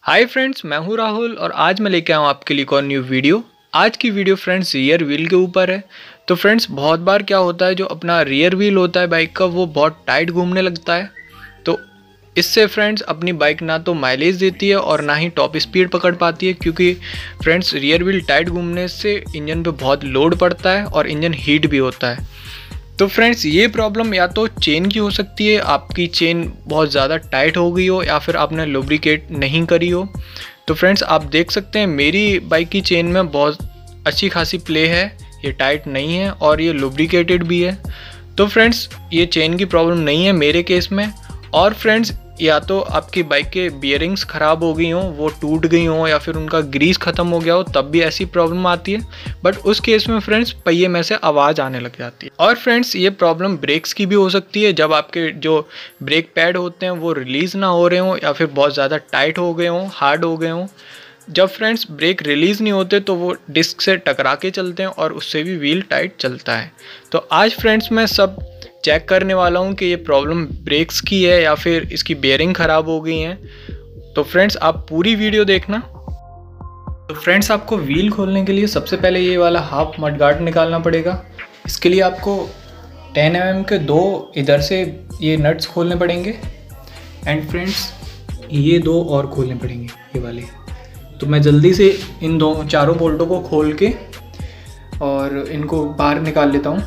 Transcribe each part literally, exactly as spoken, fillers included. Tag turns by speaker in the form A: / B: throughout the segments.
A: Hi friends, मैं हूं राहुल और आज मैं लेके आया हूं आपके लिए एक और न्यू वीडियो। आज की वीडियो फ्रेंड्स रियर व्हील के ऊपर है। तो फ्रेंड्स बहुत बार क्या होता है, जो अपना रियर व्हील होता है बाइक का वो बहुत टाइट घूमने लगता है। तो इससे फ्रेंड्स अपनी बाइक ना तो माइलेज देती है और ना ही टॉप स्पीड पकड़ पाती है, क्योंकि फ्रेंड्स रियर व्हील टाइट घूमने से इंजन पे बहुत लोड पड़ता है और इंजन हीट भी होता है। तो फ्रेंड्स ये प्रॉब्लम या तो चेन की हो सकती है, आपकी चेन बहुत ज़्यादा टाइट हो गई हो या फिर आपने लुब्रिकेट नहीं करी हो। तो फ्रेंड्स आप देख सकते हैं मेरी बाइक की चेन में बहुत अच्छी खासी प्ले है, ये टाइट नहीं है और ये लुब्रिकेटेड भी है। तो फ्रेंड्स ये चेन की प्रॉब्लम नहीं है मेरे केस में। और फ्रेंड्स या तो आपकी बाइक के बियरिंग्स ख़राब हो गई हों, वो टूट गई हों या फिर उनका ग्रीस ख़त्म हो गया हो, तब भी ऐसी प्रॉब्लम आती है। बट उस केस में फ्रेंड्स पहिए में से आवाज़ आने लग जाती है। और फ्रेंड्स ये प्रॉब्लम ब्रेक्स की भी हो सकती है, जब आपके जो ब्रेक पैड होते हैं वो रिलीज़ ना हो रहे हों या फिर बहुत ज़्यादा टाइट हो गए हों, हार्ड हो गए हों। जब फ्रेंड्स ब्रेक रिलीज़ नहीं होते तो वो डिस्क से टकरा के चलते हैं और उससे भी व्हील टाइट चलता है। तो आज फ्रेंड्स मैं सब चेक करने वाला हूँ कि ये प्रॉब्लम ब्रेक्स की है या फिर इसकी बेयरिंग ख़राब हो गई हैं। तो फ्रेंड्स आप पूरी वीडियो देखना। तो फ्रेंड्स आपको व्हील खोलने के लिए सबसे पहले ये वाला हाफ मड गार्ड निकालना पड़ेगा। इसके लिए आपको टेन एम एम के दो इधर से ये नट्स खोलने पड़ेंगे एंड फ्रेंड्स ये दो और खोलने पड़ेंगे, ये वाले। तो मैं जल्दी से इन दो चारों बोल्टों को खोल के और इनको बाहर निकाल लेता हूँ।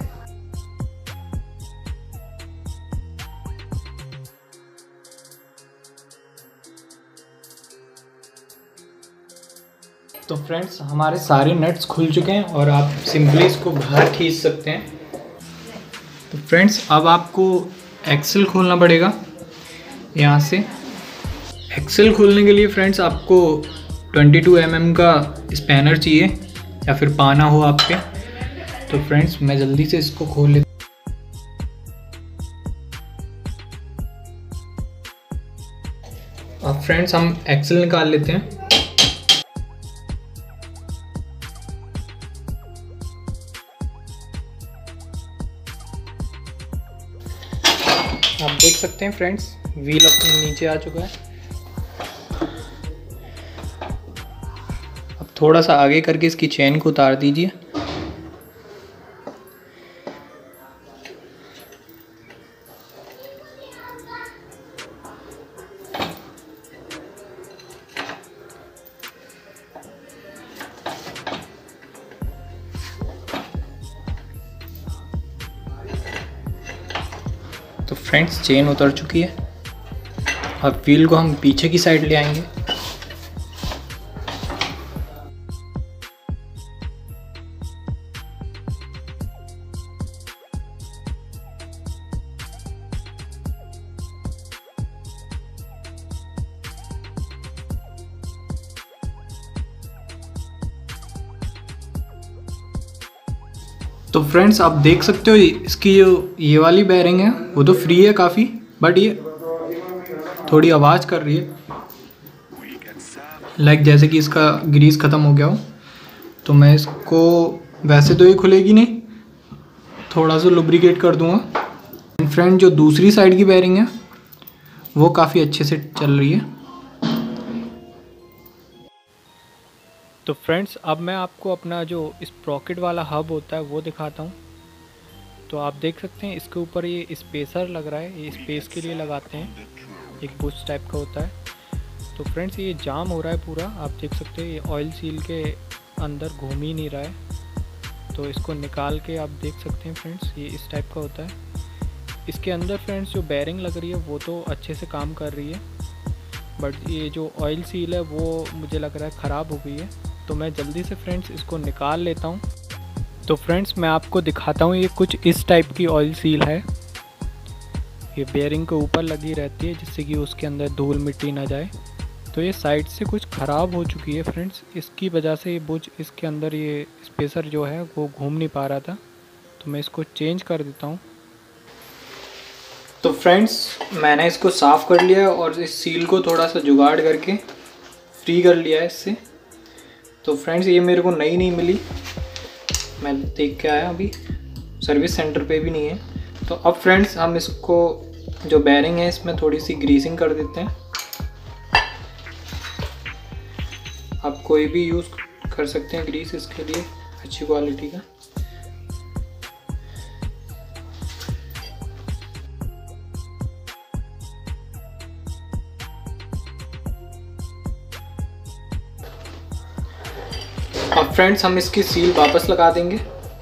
A: तो फ्रेंड्स हमारे सारे नट्स खुल चुके हैं और आप सिंपली इसको बाहर खींच सकते हैं। तो फ्रेंड्स अब आपको एक्सेल खोलना पड़ेगा यहाँ से। एक्सेल खोलने के लिए फ्रेंड्स आपको बाईस एम एम का स्पैनर चाहिए या फिर पाना हो आपके। तो फ्रेंड्स मैं जल्दी से इसको खोल लेता हूँ। अब फ्रेंड्स हम एक्सेल निकाल लेते हैं। आप देख सकते हैं फ्रेंड्स व्हील अपने नीचे आ चुका है। अब थोड़ा सा आगे करके इसकी चेन को उतार दीजिए। तो फ्रेंड्स चेन उतर चुकी है। अब व्हील को हम पीछे की साइड ले आएंगे। तो फ्रेंड्स आप देख सकते हो इसकी जो ये वाली बेयरिंग है वो तो फ्री है काफ़ी, बट ये थोड़ी आवाज़ कर रही है, लाइक जैसे कि इसका ग्रीस ख़त्म हो गया हो। तो मैं इसको, वैसे तो ये खुलेगी नहीं, थोड़ा सा लुब्रिकेट कर दूंगा। फ्रेंड जो दूसरी साइड की बेयरिंग है वो काफ़ी अच्छे से चल रही है। तो फ्रेंड्स अब मैं आपको अपना जो स्प्रॉकेट वाला हब होता है वो दिखाता हूँ। तो आप देख सकते हैं इसके ऊपर ये स्पेसर लग रहा है, ये स्पेस के लिए लगाते हैं, एक बुश टाइप का होता है। तो फ्रेंड्स ये जाम हो रहा है पूरा, आप देख सकते हैं ये ऑयल सील के अंदर घूम ही नहीं रहा है। तो इसको निकाल के आप देख सकते हैं फ्रेंड्स ये इस टाइप का होता है। इसके अंदर फ्रेंड्स जो बेयरिंग लग रही है वो तो अच्छे से काम कर रही है, बट ये जो ऑयल सील है वो मुझे लग रहा है ख़राब हो गई है। तो मैं जल्दी से फ्रेंड्स इसको निकाल लेता हूँ। तो फ्रेंड्स मैं आपको दिखाता हूँ, ये कुछ इस टाइप की ऑयल सील है। ये बेयरिंग के ऊपर लगी रहती है जिससे कि उसके अंदर धूल मिट्टी ना जाए। तो ये साइड से कुछ ख़राब हो चुकी है फ्रेंड्स, इसकी वजह से ये बुश इसके अंदर ये स्पेसर जो है वो घूम नहीं पा रहा था। तो मैं इसको चेंज कर देता हूँ। तो फ्रेंड्स मैंने इसको साफ़ कर लिया और इस सील को थोड़ा सा जुगाड़ करके फ्री कर लिया है इससे। तो फ्रेंड्स ये मेरे को नई नहीं मिली, मैं देख के आया, अभी सर्विस सेंटर पे भी नहीं है। तो अब फ्रेंड्स हम इसको जो बेयरिंग है इसमें थोड़ी सी ग्रीसिंग कर देते हैं। आप कोई भी यूज़ कर सकते हैं ग्रीस इसके लिए, अच्छी क्वालिटी का। अब फ्रेंड्स हम इसकी सील वापस लगा देंगे।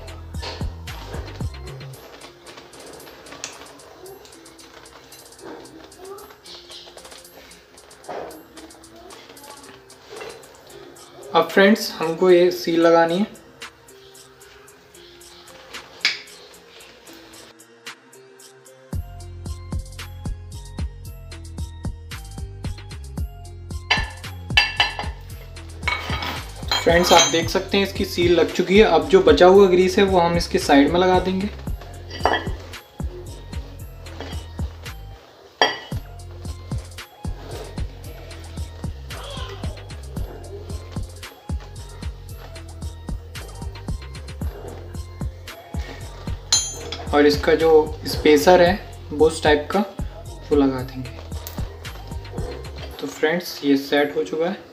A: अब फ्रेंड्स हमको ये सील लगानी है। फ्रेंड्स आप देख सकते हैं इसकी सील लग चुकी है। अब जो बचा हुआ ग्रीस है वो हम इसके साइड में लगा देंगे। और इसका जो स्पेसर है बोस टाइप का वो लगा देंगे। तो फ्रेंड्स ये सेट हो चुका है।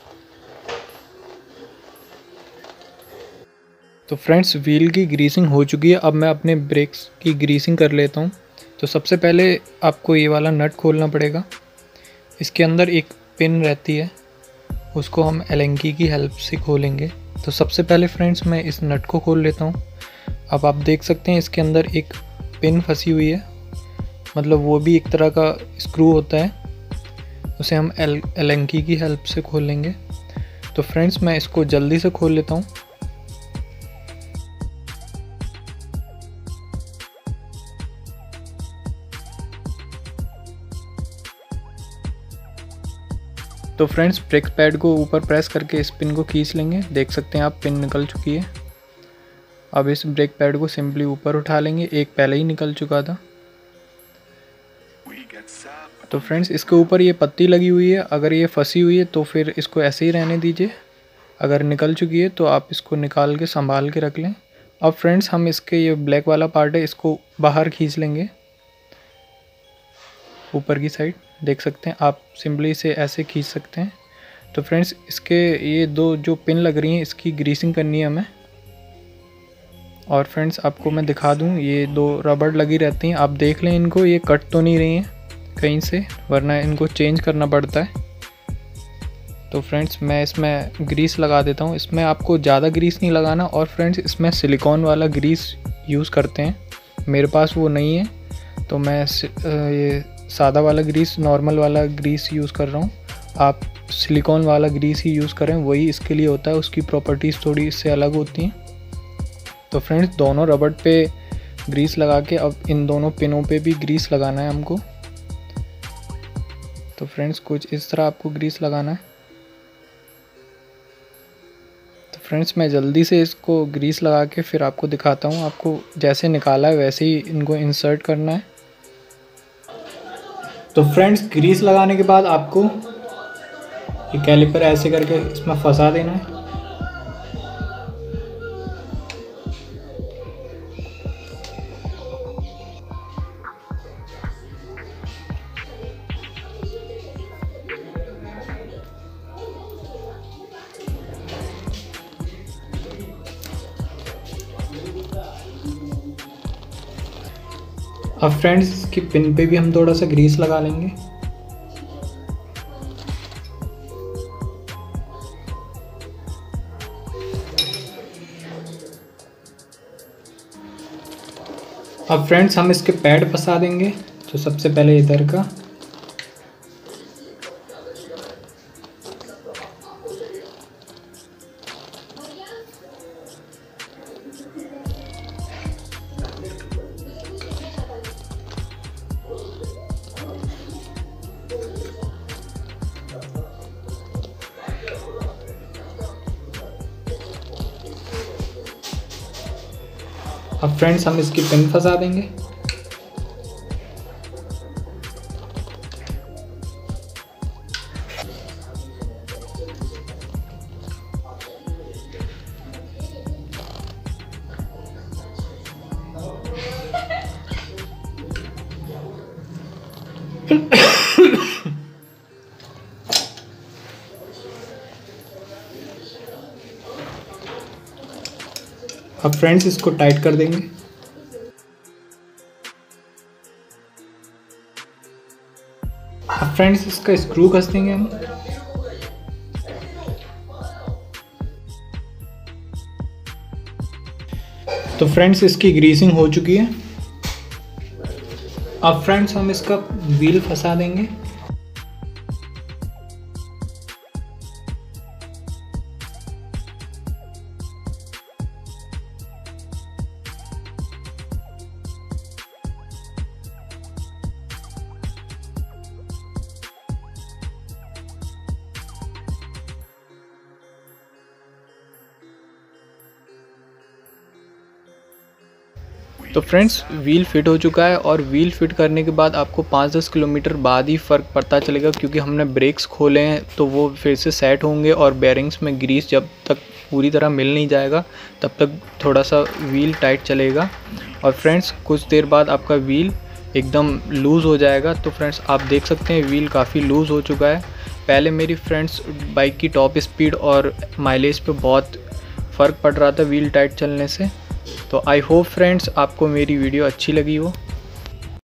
A: तो फ्रेंड्स व्हील की ग्रीसिंग हो चुकी है। अब मैं अपने ब्रेक्स की ग्रीसिंग कर लेता हूँ। तो सबसे पहले आपको ये वाला नट खोलना पड़ेगा। इसके अंदर एक पिन रहती है, उसको हम एलेंकी की हेल्प से खोलेंगे। तो सबसे पहले फ्रेंड्स मैं इस नट को खोल लेता हूँ। अब आप देख सकते हैं इसके अंदर एक पिन फंसी हुई है, मतलब वो भी एक तरह का स्क्रू होता है, उसे हम एल एलेंकी की हेल्प से खोलेंगे। तो फ्रेंड्स मैं इसको जल्दी से खोल लेता हूँ। तो फ्रेंड्स ब्रेक पैड को ऊपर प्रेस करके इस पिन को खींच लेंगे। देख सकते हैं आप पिन निकल चुकी है। अब इस ब्रेक पैड को सिंपली ऊपर उठा लेंगे, एक पहले ही निकल चुका था। तो फ्रेंड्स इसके ऊपर ये पत्ती लगी हुई है, अगर ये फंसी हुई है तो फिर इसको ऐसे ही रहने दीजिए। अगर निकल चुकी है तो आप इसको निकाल के संभाल के रख लें। अब फ्रेंड्स हम इसके ये ब्लैक वाला पार्ट है इसको बाहर खींच लेंगे ऊपर की साइड। देख सकते हैं आप सिंपली इसे ऐसे खींच सकते हैं। तो फ्रेंड्स इसके ये दो जो पिन लग रही हैं इसकी ग्रीसिंग करनी है हमें। और फ्रेंड्स आपको मैं दिखा दूं, ये दो रबड़ लगी रहती हैं, आप देख लें इनको, ये कट तो नहीं रही हैं कहीं से, वरना इनको चेंज करना पड़ता है। तो फ्रेंड्स मैं इसमें ग्रीस लगा देता हूँ। इसमें आपको ज़्यादा ग्रीस नहीं लगाना। और फ्रेंड्स इसमें सिलिकॉन वाला ग्रीस यूज़ करते हैं, मेरे पास वो नहीं है तो मैं ये सादा वाला ग्रीस, नॉर्मल वाला ग्रीस यूज़ कर रहा हूँ। आप सिलिकॉन वाला ग्रीस ही यूज़ करें, वही इसके लिए होता है, उसकी प्रॉपर्टीज़ थोड़ी इससे अलग होती हैं। तो फ्रेंड्स दोनों रबड़ पे ग्रीस लगा के अब इन दोनों पिनों पे भी ग्रीस लगाना है हमको। तो फ्रेंड्स कुछ इस तरह आपको ग्रीस लगाना है। तो फ्रेंड्स मैं जल्दी से इसको ग्रीस लगा के फिर आपको दिखाता हूँ। आपको जैसे निकाला है वैसे ही इनको इंसर्ट करना है। तो फ्रेंड्स ग्रीस लगाने के बाद आपको ये कैलिपर ऐसे करके इसमें फंसा देना है। अब फ्रेंड्स इसकी पिन पे भी हम थोड़ा सा ग्रीस लगा लेंगे। अब फ्रेंड्स हम इसके पैड फंसा देंगे। तो सबसे पहले इधर का, अब फ्रेंड्स हम इसकी पिन फंसा देंगे। अब फ्रेंड्स इसको टाइट कर देंगे। अब फ्रेंड्स इसका स्क्रू कस देंगे हम। तो फ्रेंड्स इसकी ग्रीसिंग हो चुकी है। अब फ्रेंड्स हम इसका व्हील फंसा देंगे। तो फ्रेंड्स व्हील फिट हो चुका है और व्हील फिट करने के बाद आपको पाँच दस किलोमीटर बाद ही फ़र्क पता चलेगा, क्योंकि हमने ब्रेक्स खोले हैं तो वो फिर से सेट होंगे और बेयरिंग्स में ग्रीस जब तक पूरी तरह मिल नहीं जाएगा तब तक थोड़ा सा व्हील टाइट चलेगा। और फ्रेंड्स कुछ देर बाद आपका व्हील एकदम लूज़ हो जाएगा। तो फ्रेंड्स आप देख सकते हैं व्हील काफ़ी लूज़ हो चुका है। पहले मेरी फ्रेंड्स बाइक की टॉप स्पीड और माइलेज पे बहुत फ़र्क पड़ रहा था व्हील टाइट चलने से। तो आई होप फ्रेंड्स आपको मेरी वीडियो अच्छी लगी हो।